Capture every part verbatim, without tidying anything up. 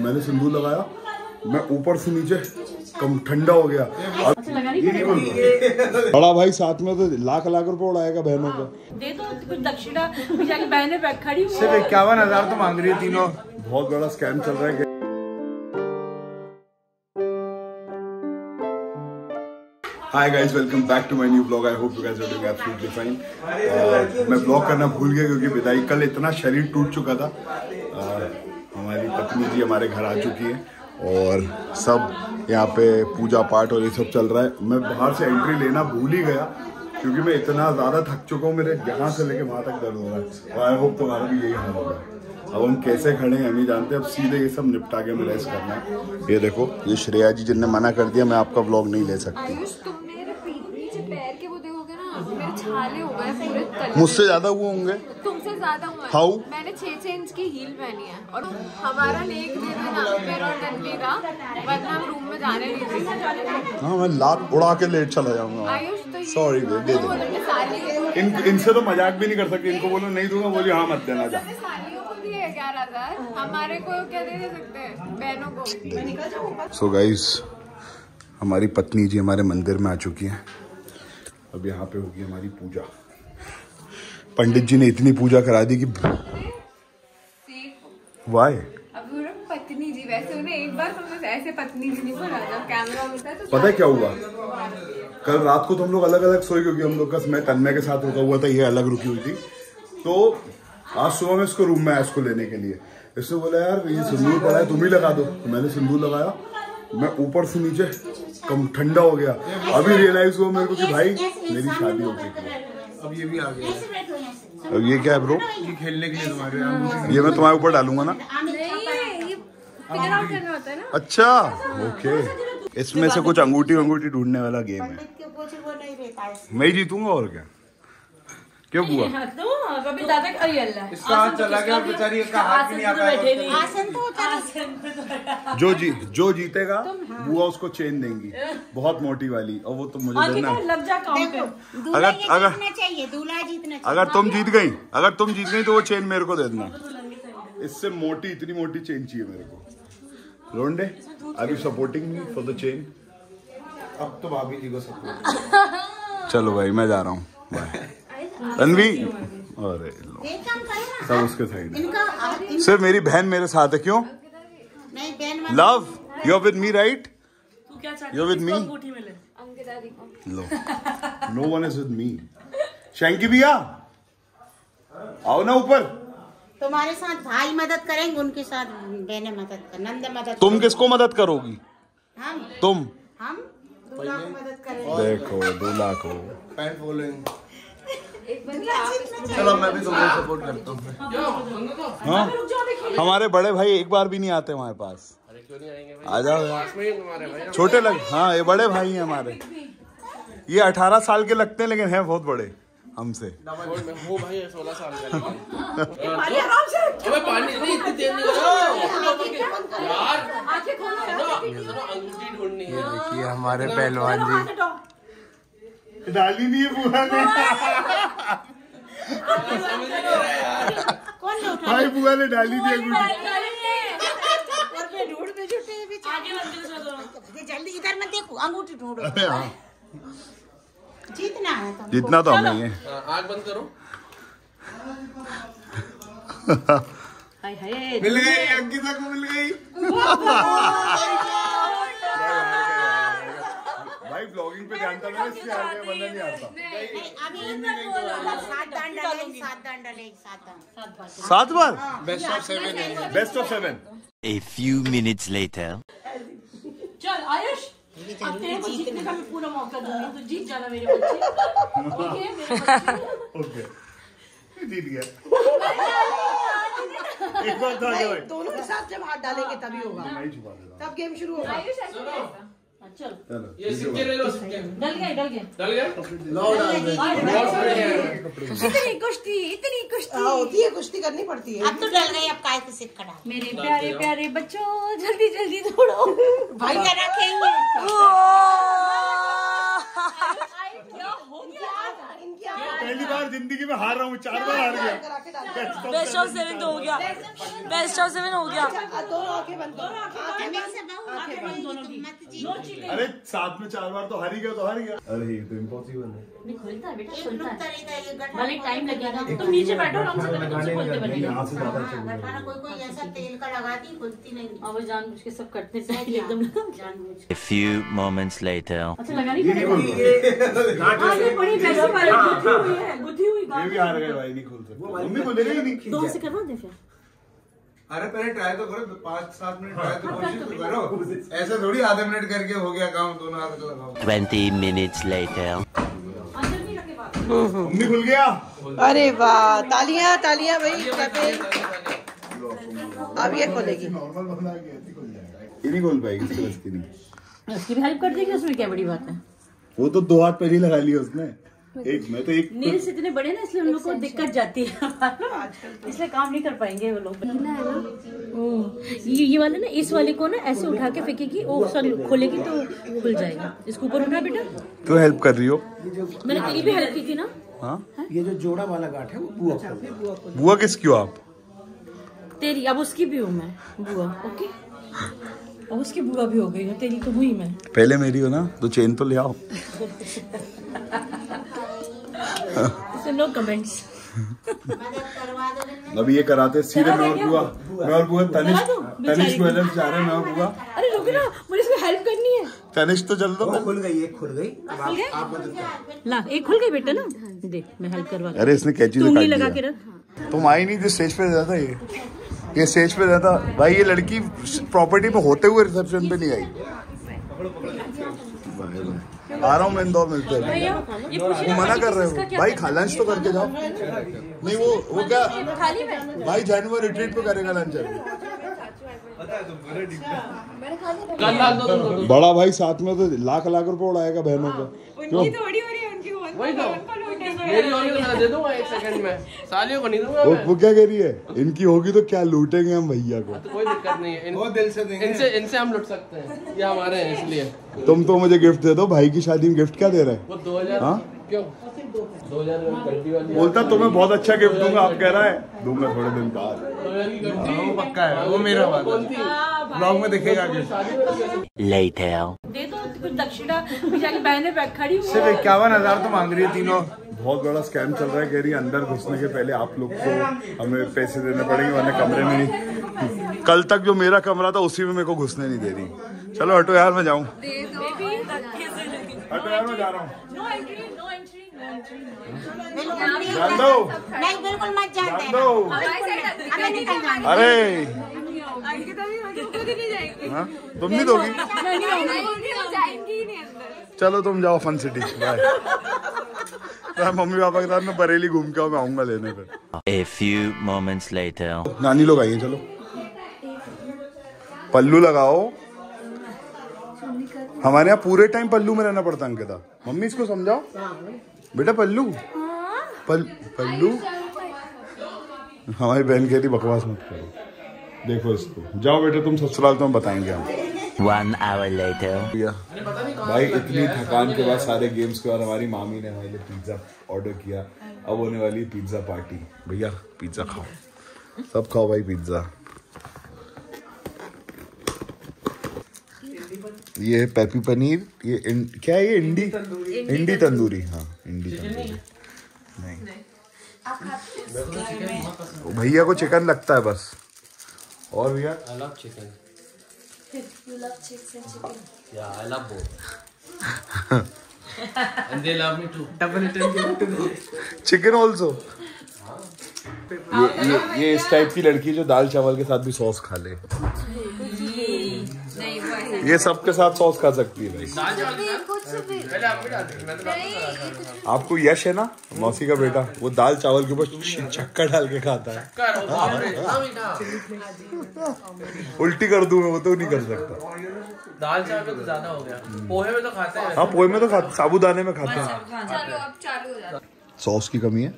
मैंने सिंदूर लगाया, मैं ऊपर से नीचे कम ठंडा हो गया। बड़ा भाई साथ में तो लाख लाख रुपए उड़ाएगा बहनों को। दे दो कुछ दक्षिणा, बहनें खड़ी सिर्फ इक्यावन हजार तो मांग रही है तीनों। बहुत बड़ा स्कैम चल रहा है। Hi guys, welcome back to my new blog. I hope you guys are doing absolutely fine. मैं ब्लॉग करना भूल गया क्योंकि विदाई कल इतना शरीर टूट चुका था। uh, हमारी पत्नी जी हमारे घर आ चुकी है और सब यहाँ पे पूजा पाठ और ये सब चल रहा है। मैं बाहर से एंट्री लेना भूल ही गया क्योंकि मैं इतना ज़्यादा थक चुका हूँ। मेरे यहाँ से लेके वहाँ तक दर्द हो रहा है और आई होप तुम्हारा भी यही हाल होगा। अब हम कैसे खड़े हैं नहीं जानते। अब सीधे ये सब निपटा के हमें रेस्ट करना है। ये देखो, ये श्रेया जी जिनने मना कर दिया मैं आपका व्लॉग नहीं ले सकती। पैर के वो देखोगे ना, मेरे छाले हो गए पूरे तले। मुझसे ज्यादा वो होंगे, तुमसे ज्यादा हुआ। हाउ? मैंने छह छह इंच की हील पहनी है और हमारा लेक दे देना मेरा और नंदी का, वरना हम रूम में जाने नहीं देंगे। हाँ, मैं लात उड़ा के लेट चला जाऊंगा। आयुष तो सॉरी दे दे दो। इन इनसे तो मजाक भी नहीं कर सकते। इनको बोलो नहीं दूंगा, बोली हाँ मत देना जा। सालियों को भी है ग्यारह हजार, हमारे को क्या दे दे सकते हैं, बहनों को। सो गाइस, हमारी पत्नी जी हमारे मंदिर में आ चुकी है। अब यहाँ पे होगी हमारी पूजा। पंडित जी ने इतनी पूजा करा दी कि वाई। अब पत्नी जी, वैसे उन्हें एक बार तुमने ऐसे पत्नी जी नहीं बोला, जब कैमरा होता है तो पता है क्या हुआ? कल रात को तो हम लोग अलग अलग सोए क्योंकि हम लोग का मैं तन्मय के साथ रुका हुआ था, ये अलग रुकी हुई थी। तो आज सुबह में इसको रूम में आया इसको लेने के लिए। इसने बोला यार ये सिंदूर पड़ा है तुम ही लगा दो। तो मैंने सिंदूर लगाया, मैं ऊपर से नीचे कम ठंडा हो गया। अभी रियलाइज हुआ मेरे को कि भाई मेरी शादी हो गई। अब ये भी आ गया। अब ये क्या है ब्रो? ये खेलने के लिए तुम्हारे, ये मैं तुम्हारे ऊपर डालूंगा ना। फिगर आउट करना होता है ना। अच्छा ओके। इसमें से कुछ अंगूठी अंगूठी ढूंढने वाला गेम है। मैं ही जीतूंगा और क्या। क्यों बुआ? अभी दादा इसका हाथ चला गया, बेचारी का हाथ भी नहीं आता। आसन तो होता जो जी जो जीतेगा बुआ उसको चेन देंगी, बहुत मोटी वाली। और वो तो मुझे देना है। लग जा काउंट पे। अगर अगर चाहिए दूल्हा जीतना। अगर तुम जीत गई अगर तुम जीत गई तो वो चेन मेरे को दे देना। इससे मोटी, इतनी मोटी चेन चाहिए मेरे को। लोंडे, are you supporting me for the chain? अब तो भाभी जी को सपोर्ट। चलो भाई मैं जा रहा हूँ, बाय। तन्वी, अरे सब उसके साइड। सिर्फ मेरी बहन मेरे साथ है। क्यों? नहीं बहन, love you are with me right? तू क्या चाहती यू आर विद मी? लो, no one is with me. Shanky भैया आओ ना ऊपर। तुम्हारे साथ भाई मदद करेंगे, उनके साथ बहनें मदद कर, नंद मदद। तुम किसको मदद करोगी? हम तुम हम दूल्हा को मदद करेंगे। देखो दूल्हा को पैंट बोलेंगे। चलो मैं भी तुम्हें सपोर्ट करता हूँ। हाँ, हमारे बड़े भाई एक बार भी नहीं आते हमारे पास। अरे क्यों नहीं आएंगे? आ जाओ यार, छोटे लग। हाँ ये बड़े भाई हैं हमारे। ये अठारह साल के लगते हैं लेकिन हैं बहुत बड़े हमसे। वो भाई सोलह साल का। पानी नहीं इतनी देर नहीं यार, अंगूठी ढूंढनी है। देखिए हमारे पहलवान जी डाली नहीं है बुआ ने। भाई बुआ ने डाली थी अंगूठी। जल्दी इधर मत देखो, अंगूठी ढूंढो। जीतना है तो जितना तो हमें है। आँख बंद करो। हाय हाय मिल गई, अंकिता को मिल गई। भाई ब्लॉगिंग पे ध्यान था ना, इससे आगे बंदा नहीं आता। सात दान डालेंगे, सात दान डालेंगे, सात दान सात बार। बेस्ट ऑफ सेवन है। Best of seven. A few minutes later. चल आयुष, अब तेरे को जीतने का मैं पूरा मौका दूंगी, तो जीत जाना मेरे बच्चे। ओके मेरे बच्चे। ओके जीत गया। एक बार था भाई, दोनों के साथ जब हाथ डालेंगे तभी होगा, तब गेम शुरू होगा। चल ये सिक्के ले लो, सिक्के डल गए डल गए डल गए। इतनी कुश्ती इतनी कुश्ती होती है, कुश्ती करनी पड़ती है। अब तो डल गई, अब काय को सिक्का डाल। मेरे प्यारे प्यारे बच्चों जल्दी जल्दी दौड़ो। भाई क्या रखेंगे? क्या हो गया? पहली बार जिंदगी में हार रहा हूँ, चार बार हार गया। बेस्ट ऑफ सेवन तो हो गया, बेस्ट ऑफ सेवन हो गया। अरे साथ में चार बार तो हार ही गया, तो हार ही गया। अरे ये तो इम्पॉसिबल है। नहीं खुलता है बेटा, खुलता है, भले टाइम लगेगा। तुम नीचे बैठो आराम से, कभी तुमसे खोलते बनेगा। कोई कोई ऐसा तेल का लगाती खुलती नहीं। अब वो जानबूझ के सब करते हैं एकदम जानबूझ। A few moments later. अच्छा लगा नहीं पड़ेगा। आगे बड़ी वैसे वाली गुथी हुई है, गुथी हुई गांठ। ये भी हार गए भाई, नहीं खोल सकते। मम्मी बोलेगी नहीं। दो से करवा दे फिर। अरे पहले ट्राई तो करो, पाँच सात मिनट ट्राई तो कोशिश तो करो। ऐसे थोड़ी आधे मिनट करके हो गया काम, दोनों हाथ लगाओ। Twenty minutes later. मम्मी खुल गया। अरे वाह, तालियां तालियां भाई। अब ये खोलेगी। नॉर्मल बंदा कैसे खुल जाएगा? ये नहीं खोल पाएगी, इसकी बस की नहीं। उसकी भी हेल्प कर देगी, उसमें क्या बड़ी बात है। वो तो दो हाथ पहले ही लगा लिया उसने। एक मैं तो एक नील्स इतने बड़े ना, इसलिए उन लोग को दिक्कत जाती है, इसलिए काम नहीं कर पाएंगे वो लोग। ये ये वाला ना, इस वाले को ना ऐसे उठा के फेंकेगी, वो सॉरी खोलेगी तो खुल जाएगा। इसको ऊपर उठा बेटा। क्यों हेल्प कर रही हो? मैंने तेरी भी हेल्प की थी ना। हाँ, ये जो जोड़ा वाला गांठ है वो बुआ को। बुआ किसकी हो आप? तेरी, अब उसकी भी हूँ मैं बुआ। ओके, अब उसकी बुआ भी हो गई हो, तेरी तो हुई मैं। पहले मेरी हो ना, तो चेन तो ले आओ। No comments. अभी ये कराते सीधे मैं और बुआ, मैं और बुआ तनिष्क तनिष्क ज्वेलर्स जा रहे हैं। मैं और बुआ। अरे रुको ना, मुझे इसमें हेल्प करनी है। तनिष्क तो चल दो। खुल गई, एक खुल गई। आप ला, एक खुल गई बेटा ना, देख मैं हेल्प करवा। अरे इसने कैची उंगली लगा के रख। तुम आई नहीं थी स्टेज पे जाता। ये ये स्टेज पे जाता भाई। ये लड़की प्रॉपर्टी पे होते हुए रिसेप्शन पे नहीं आई। आ रहा हूँ मैं, इंदौर मिलते हैं। वो मना कर रहे हो भाई, खा लंच तो करके जाओ। नहीं वो वो क्या भाई, जनवरी रिट्रीट पे करेगा लंच। बड़ा भाई साथ में तो लाख लाख रुपए उड़ाएगा बहनों को। क्यों? वही तो मेरी होगी तो दे दूंगा एक सेकंड में, सालियों को नहीं दूंगा वो, मैं। वो क्या कह रही है? इनकी होगी तो क्या लूटेंगे हम भैया को। तो कोई दिक्कत नहीं है, इन, वो दिल से देंगे। इनसे इनसे हम लुट सकते हैं, ये हमारे हैं इसलिए। तुम तो मुझे गिफ्ट दे दो, भाई की शादी में गिफ्ट क्या दे रहे हैं? वो दो हजार हाँ? क्यों दो हजार घंटी वाली बोलता तुम्हें बहुत अच्छा गिफ्ट दूंगा, आप कह रहा है दूंगा थोड़े दिन बाद। दो हजार की घंटी वो पक्का है, वो मेरा बात है। ब्लॉग में दिखेगा Later. दे दो कुछ दक्षिणा, बेचारी बहनें बैठ खड़ी हुई। सिर्फ इक्यावन हजार तो मांग रही है तीनों। बहुत बड़ा स्कैम चल रहा है। कह रही है अंदर घुसने के पहले आप लोग को हमें पैसे देने पड़ेंगे, वरना कमरे में नहीं। कल तक जो मेरा कमरा था उसी में मेरे को घुसने नहीं दे रही। चलो हटो यार, मैं जाऊँ। हटो यार, मैं जा रहा हूँ। जान दो, नहीं बिल्कुल मत जान जाते। दो। हमें निकल जाना। अरे हाँ, तुम नहीं दोगी? चलो तुम जाओ फन सिटी, बाय। तो मम्मी पापा के साथ मैं बरेली घूम के मैं आऊंगा लेने पे। A few moments later. नानी लोग आइए, चलो पल्लू लगाओ। हमारे यहाँ पूरे टाइम पल्लू में रहना पड़ता है अंकिता। मम्मी इसको समझाओ बेटा, पल्लू पल, पल्लू। हमारी बहन कहती बकवास मत करो। देखो इसको, जाओ बेटे तुम ससुराल, तो हम बताएंगे हम। One hour later. भाई इतनी थकान के बाद, सारे गेम्स के बाद हमारी मामी ने हमारे लिए पिज्जा ऑर्डर किया। अब होने वाली पिज्जा पार्टी। भैया पिज्जा खाओ, सब खाओ भाई पिज्जा। ये पेपी पनीर, ये इन, क्या है ये? इंडी इंडी तंदूरी। हाँ इंडी तंदूरी। नहीं भैया को चिकन लगता है बस। और भैया I love chicken. You love chicken, chicken. Yeah, I love both. And they love me too. Double it. Chicken also. ये ये ये इस टाइप की लड़की जो दाल चावल के साथ भी सॉस खा ले। ये सबके साथ सॉस खा सकती है भाई। आपको यश है ना, मौसी का बेटा, वो दाल चावल के ऊपर चक्कर डाल के खाता है। उल्टी कर दूं मैं, वो तो नहीं कर सकता। दाल चावल तो ज्यादा हो गया, पोहे में तो खाते हैं। हाँ पोहे में तो खाते, साबूदाने में खाते हैं। सॉस की कमी है,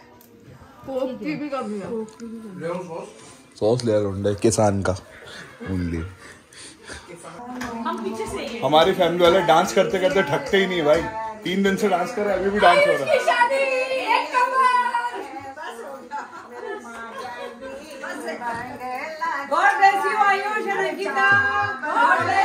सॉस ले लो किसान का ओनली। हमारी फैमिली वाले डांस करते करते थकते ही नहीं भाई। तीन दिन से डांस कर रहे हैं, अभी भी डांस हो रहा है। आयुष रखिता